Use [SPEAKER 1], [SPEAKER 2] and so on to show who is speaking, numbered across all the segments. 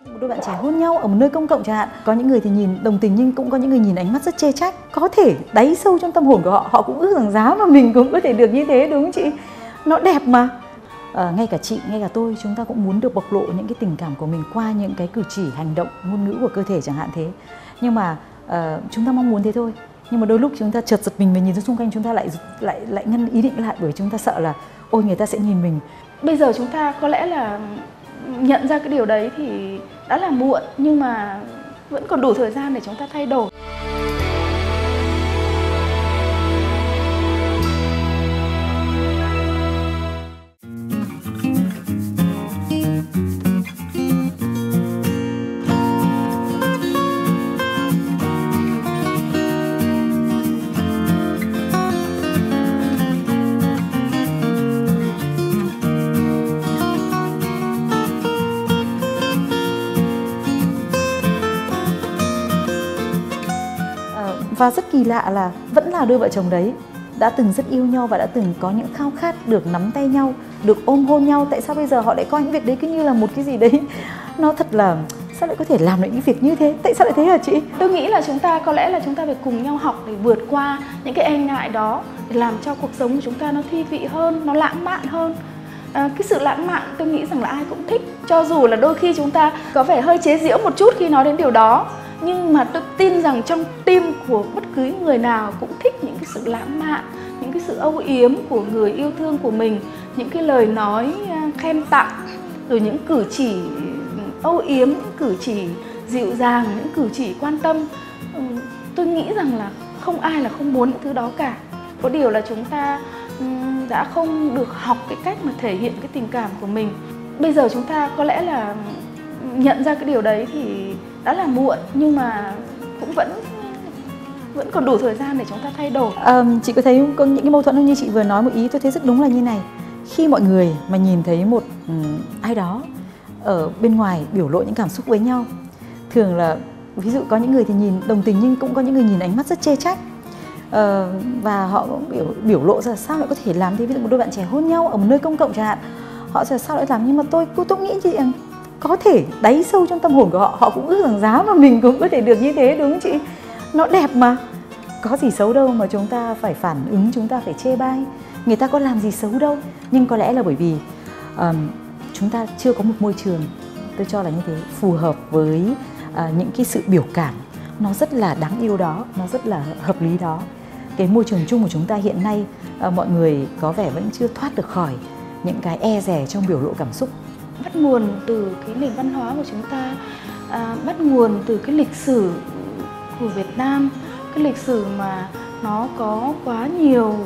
[SPEAKER 1] Một đôi bạn trẻ hôn nhau ở một nơi công cộng chẳng hạn, có những người thì nhìn đồng tình nhưng cũng có những người nhìn ánh mắt rất chê trách. Có thể đáy sâu trong tâm hồn của họ, họ cũng ước rằng giá mà mình cũng có thể được như thế, đúng không chị? Nó đẹp mà. Ngay cả chị, ngay cả tôi, chúng ta cũng muốn được bộc lộ những cái tình cảm của mình qua những cái cử chỉ, hành động, ngôn ngữ của cơ thể chẳng hạn thế. Nhưng mà chúng ta mong muốn thế thôi. Nhưng mà đôi lúc chúng ta chợt giật mình nhìn ra xung quanh, chúng ta lại ngăn ý định lại, bởi chúng ta sợ là ôi người ta sẽ nhìn mình.
[SPEAKER 2] Bây giờ chúng ta có lẽ là nhận ra cái điều đấy thì đã là muộn, nhưng mà vẫn còn đủ thời gian để chúng ta thay đổi.
[SPEAKER 1] Và rất kỳ lạ là vẫn là đôi vợ chồng đấy, đã từng rất yêu nhau và đã từng có những khao khát được nắm tay nhau, được ôm hôn nhau. Tại sao bây giờ họ lại coi những việc đấy cứ như là một cái gì đấy nó thật là sao lại có thể làm được những việc như thế? Tại sao lại thế hả chị?
[SPEAKER 2] Tôi nghĩ là có lẽ là chúng ta phải cùng nhau học để vượt qua những cái e ngại đó, để làm cho cuộc sống của chúng ta nó thi vị hơn, nó lãng mạn hơn. Cái sự lãng mạn tôi nghĩ rằng là ai cũng thích, cho dù là đôi khi chúng ta có vẻ hơi chế giễu một chút khi nói đến điều đó. Nhưng mà tôi tin rằng trong tim của bất cứ người nào cũng thích những cái sự lãng mạn, những cái sự âu yếm của người yêu thương của mình, những cái lời nói khen tặng, rồi những cử chỉ âu yếm, những cử chỉ dịu dàng, những cử chỉ quan tâm. Tôi nghĩ rằng là không ai là không muốn những thứ đó cả. Có điều là chúng ta đã không được học cái cách mà thể hiện cái tình cảm của mình. Bây giờ chúng ta có lẽ là nhận ra cái điều đấy thì đã là muộn, nhưng mà cũng vẫn còn đủ thời gian để chúng ta thay đổi.
[SPEAKER 1] Chị có thấy có những cái mâu thuẫn như chị vừa nói một ý, tôi thấy rất đúng là như này. Khi mọi người mà nhìn thấy một ai đó ở bên ngoài biểu lộ những cảm xúc với nhau, thường là ví dụ có những người thì nhìn đồng tình nhưng cũng có những người nhìn ánh mắt rất chê trách. Và họ cũng biểu lộ ra sao lại có thể làm thế. Ví dụ một đôi bạn trẻ hôn nhau ở một nơi công cộng chẳng hạn, họ sẽ sao lại làm. Nhưng mà tôi nghĩ chị có thể đáy sâu trong tâm hồn của họ, họ cũng ước rằng giá mà mình cũng có thể được như thế, đúng không chị? Nó đẹp mà. Có gì xấu đâu mà chúng ta phải phản ứng, chúng ta phải chê bai. Người ta có làm gì xấu đâu. Nhưng có lẽ là bởi vì chúng ta chưa có một môi trường, tôi cho là như thế, phù hợp với những cái sự biểu cảm nó rất là đáng yêu đó, nó rất là hợp lý đó. Cái môi trường chung của chúng ta hiện nay, mọi người có vẻ vẫn chưa thoát được khỏi những cái e dè trong biểu lộ cảm xúc.
[SPEAKER 2] Bắt nguồn từ cái nền văn hóa của chúng ta, bắt nguồn từ cái lịch sử của Việt Nam, cái lịch sử mà nó có quá nhiều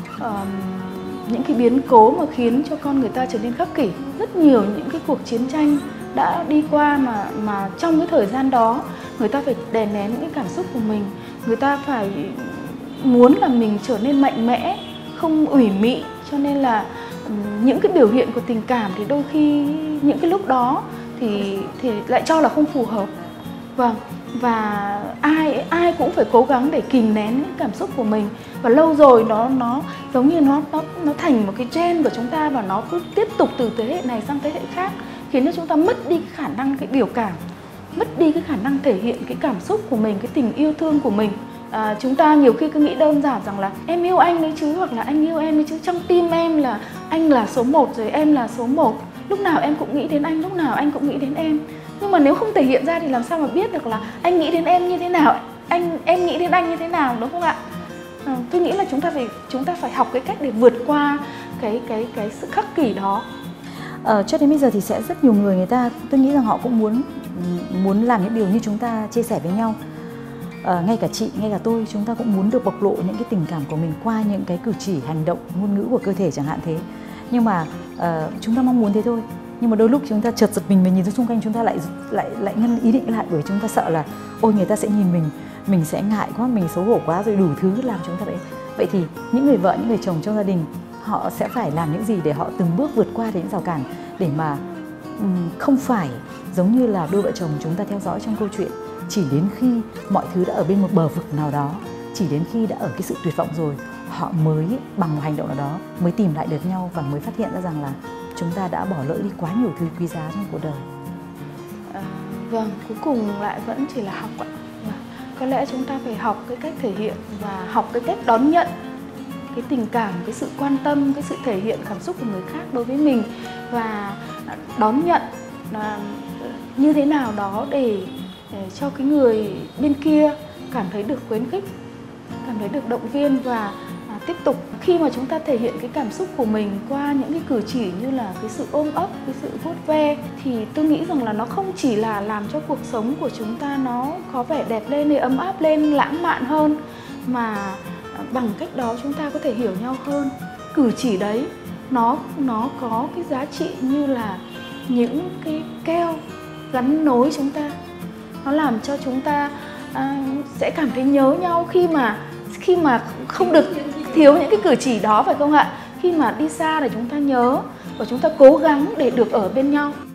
[SPEAKER 2] những cái biến cố mà khiến cho con người ta trở nên khắc kỷ. Rất nhiều những cái cuộc chiến tranh đã đi qua mà trong cái thời gian đó người ta phải đè nén những cái cảm xúc của mình, người ta phải muốn là mình trở nên mạnh mẽ, không ủy mị, cho nên là những cái biểu hiện của tình cảm thì đôi khi những cái lúc đó thì lại cho là không phù hợp. Vâng, và ai cũng phải cố gắng để kìm nén những cảm xúc của mình, và lâu rồi nó giống như nó thành một cái gen của chúng ta, và nó cứ tiếp tục từ thế hệ này sang thế hệ khác, khiến cho chúng ta mất đi cái khả năng cái biểu cảm, mất đi cái khả năng thể hiện cái cảm xúc của mình, cái tình yêu thương của mình. Chúng ta nhiều khi cứ nghĩ đơn giản rằng là em yêu anh đấy chứ, hoặc là anh yêu em đấy chứ, trong tim em là anh là số 1 rồi, em là số 1, lúc nào em cũng nghĩ đến anh, lúc nào anh cũng nghĩ đến em. Nhưng mà nếu không thể hiện ra thì làm sao mà biết được là anh nghĩ đến em như thế nào, em nghĩ đến anh như thế nào, đúng không ạ? Tôi nghĩ là chúng ta phải học cái cách để vượt qua cái sự khắc kỷ đó.
[SPEAKER 1] Cho đến bây giờ thì sẽ rất nhiều người ta, tôi nghĩ rằng họ cũng muốn làm những điều như chúng ta chia sẻ với nhau. Ngay cả chị, ngay cả tôi, chúng ta cũng muốn được bộc lộ những cái tình cảm của mình qua những cái cử chỉ, hành động, ngôn ngữ của cơ thể chẳng hạn thế. Nhưng mà chúng ta mong muốn thế thôi. Nhưng mà đôi lúc chúng ta chợt giật mình nhìn ra xung quanh, chúng ta lại ngăn ý định lại, bởi chúng ta sợ là ôi người ta sẽ nhìn mình sẽ ngại quá, mình xấu hổ quá, rồi đủ thứ làm chúng ta vậy. Vậy thì những người vợ, những người chồng trong gia đình, họ sẽ phải làm những gì để họ từng bước vượt qua những rào cản, để mà không phải giống như là đôi vợ chồng chúng ta theo dõi trong câu chuyện, chỉ đến khi mọi thứ đã ở bên một bờ vực nào đó, chỉ đến khi đã ở cái sự tuyệt vọng rồi, họ mới bằng một hành động nào đó mới tìm lại được nhau và mới phát hiện ra rằng là chúng ta đã bỏ lỡ đi quá nhiều thứ quý giá trong cuộc đời.
[SPEAKER 2] Vâng, cuối cùng lại vẫn chỉ là học ạ. Có lẽ chúng ta phải học cái cách thể hiện và học cái cách đón nhận cái tình cảm, cái sự quan tâm, cái sự thể hiện cảm xúc của người khác đối với mình, và đón nhận như thế nào đó để cho cái người bên kia cảm thấy được khuyến khích, cảm thấy được động viên và tiếp tục. Khi mà chúng ta thể hiện cái cảm xúc của mình qua những cái cử chỉ như là cái sự ôm ấp, cái sự vuốt ve, thì tôi nghĩ rằng là nó không chỉ là làm cho cuộc sống của chúng ta nó có vẻ đẹp lên, để ấm áp lên, lãng mạn hơn, mà bằng cách đó chúng ta có thể hiểu nhau hơn. Cử chỉ đấy nó có cái giá trị như là những cái keo gắn nối chúng ta. Nó làm cho chúng ta sẽ cảm thấy nhớ nhau khi mà không được thiếu những cái cử chỉ đó, phải không ạ? Khi mà đi xa để chúng ta nhớ và chúng ta cố gắng để được ở bên nhau.